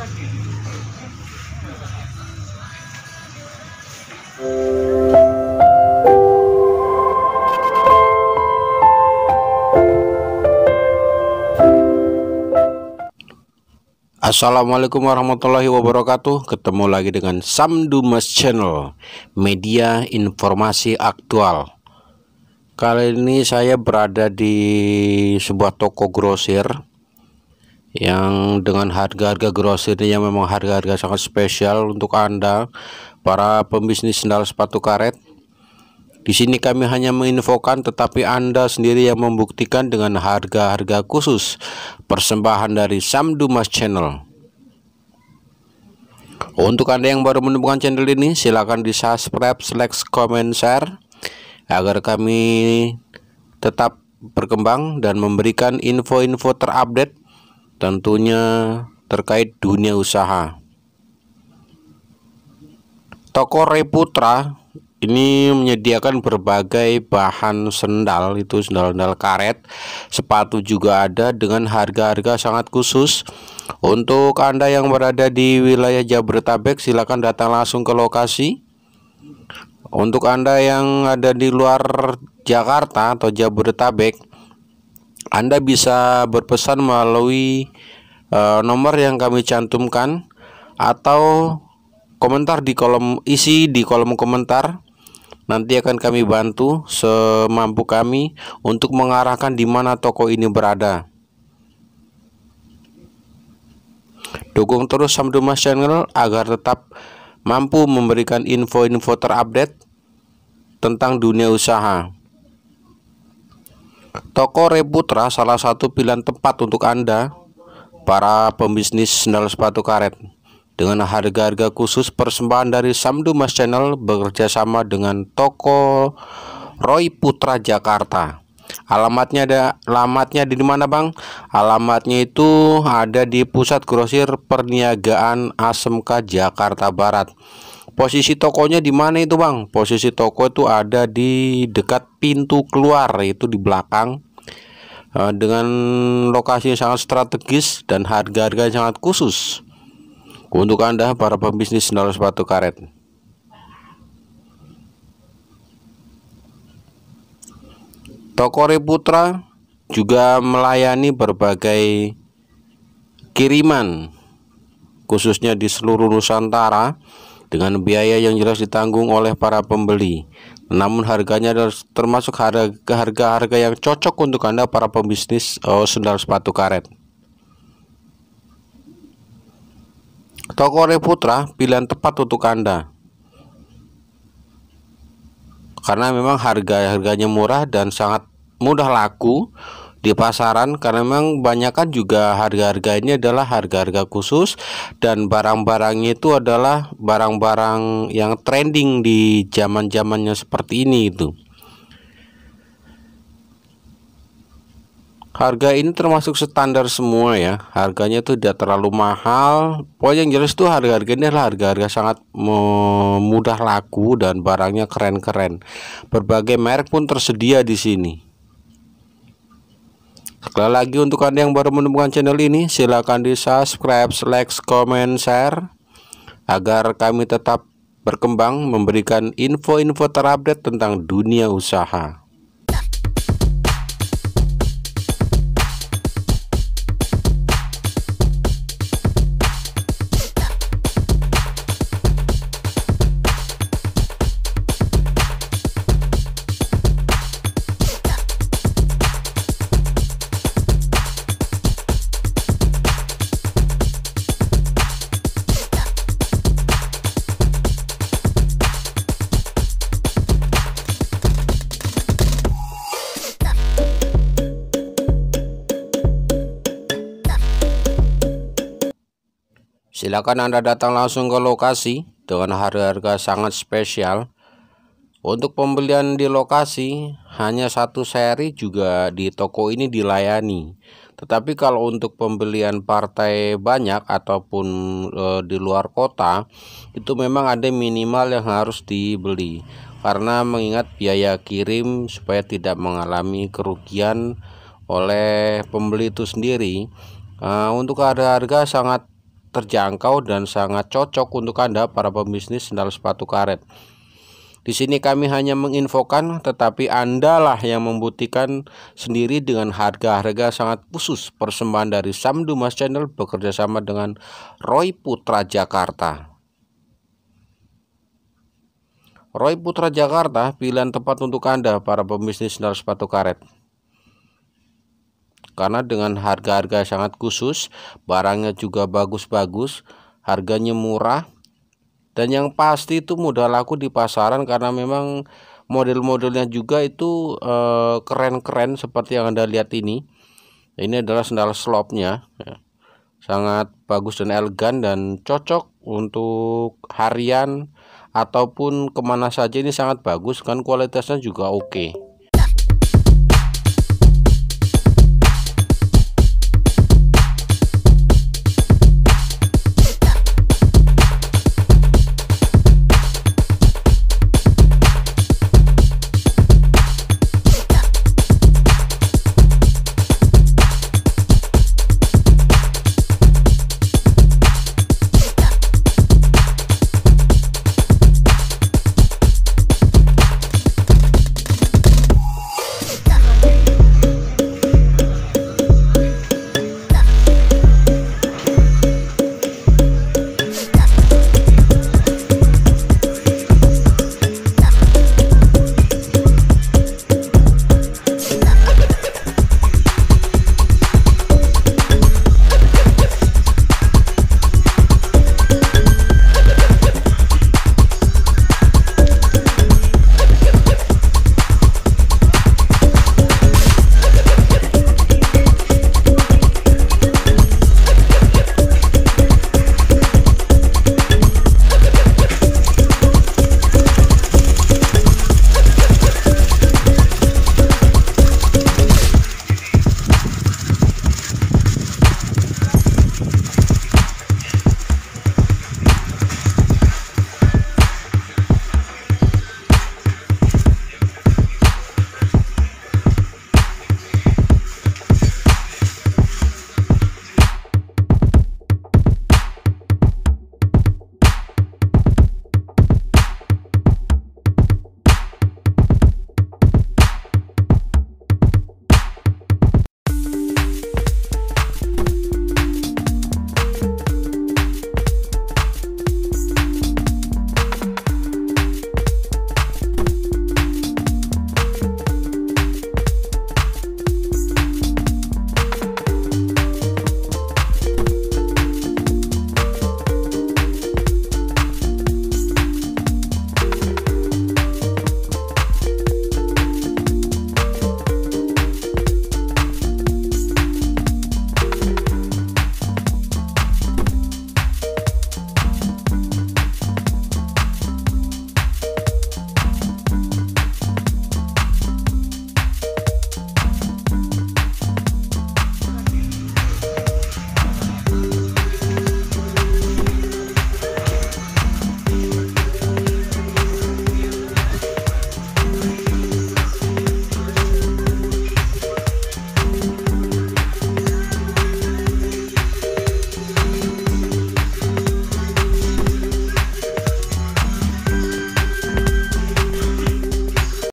Assalamualaikum warahmatullahi wabarakatuh. Ketemu lagi dengan Sam Dumas Channel, media informasi aktual. Kali ini saya berada di sebuah toko grosir yang dengan harga-harga grosirnya yang memang harga-harga sangat spesial untuk Anda para pembisnis sendal sepatu karet. Di sini kami hanya menginfokan, tetapi Anda sendiri yang membuktikan dengan harga-harga khusus persembahan dari Sam Dumas Channel. Untuk Anda yang baru menemukan channel ini, silakan di subscribe, like, comment, share agar kami tetap berkembang dan memberikan info-info terupdate tentunya terkait dunia usaha. Toko Reputra ini menyediakan berbagai bahan sendal, itu sendal-sendal karet, sepatu juga ada dengan harga-harga sangat khusus. Untuk Anda yang berada di wilayah Jabodetabek, silakan datang langsung ke lokasi. Untuk Anda yang ada di luar Jakarta atau Jabodetabek, Anda bisa berpesan melalui nomor yang kami cantumkan atau komentar di kolom komentar. Nanti akan kami bantu semampu kami untuk mengarahkan di mana toko ini berada. Dukung terus Sam Dumas Channel agar tetap mampu memberikan info-info terupdate tentang dunia usaha. Toko Reputra salah satu pilihan tepat untuk Anda para pembisnis sendal sepatu karet. Dengan harga-harga khusus persembahan dari Sam Dumas Channel bekerja sama dengan toko Roy Putra Jakarta. Alamatnya di mana, Bang? Alamatnya itu ada di Pusat Grosir Perniagaan ASMK Jakarta Barat. Posisi tokonya di mana itu, Bang? Posisi toko itu ada di dekat pintu keluar, itu di belakang. Dengan lokasi yang sangat strategis dan harga-harga sangat khusus untuk Anda para pembisnis sendal sepatu karet. Toko Reputra juga melayani berbagai kiriman khususnya di seluruh Nusantara dengan biaya yang jelas ditanggung oleh para pembeli. Namun harganya termasuk harga-harga yang cocok untuk Anda para pembisnis sendal sepatu karet. Toko Reputra pilihan tepat untuk Anda karena memang harganya murah dan sangat mudah laku di pasaran, karena memang banyakkan juga harga-harga ini adalah harga-harga khusus dan barang-barangnya itu adalah barang-barang yang trending di zaman-zamannya seperti ini itu. Harga ini termasuk standar semua ya. Harganya itu tidak terlalu mahal. Pokoknya yang jelas tuh harga-harga ini adalah harga-harga sangat mudah laku dan barangnya keren-keren. Berbagai merek pun tersedia di sini. Sekali lagi untuk Anda yang baru menemukan channel ini, silakan di subscribe, like, comment, share agar kami tetap berkembang memberikan info-info terupdate tentang dunia usaha. Silakan Anda datang langsung ke lokasi dengan harga-harga sangat spesial. Untuk pembelian di lokasi hanya satu seri juga di toko ini dilayani. Tetapi kalau untuk pembelian partai banyak ataupun di luar kota, itu memang ada minimal yang harus dibeli karena mengingat biaya kirim supaya tidak mengalami kerugian oleh pembeli itu sendiri. Untuk harga-harga sangat terjangkau dan sangat cocok untuk Anda para pembisnis sandal sepatu karet. Di sini kami hanya menginfokan, tetapi Anda lah yang membuktikan sendiri dengan harga-harga sangat khusus persembahan dari Samdu Mas Channel bekerja sama dengan Roy Putra Jakarta. Roy Putra Jakarta, pilihan tepat untuk Anda para pembisnis sandal sepatu karet. Karena dengan harga-harga sangat khusus, barangnya juga bagus-bagus, harganya murah, dan yang pasti itu mudah laku di pasaran karena memang model-modelnya juga itu keren-keren seperti yang Anda lihat ini. Ini adalah sandal slopnya, ya. Sangat bagus dan elegan dan cocok untuk harian ataupun kemana saja. Ini sangat bagus kan, kualitasnya juga oke.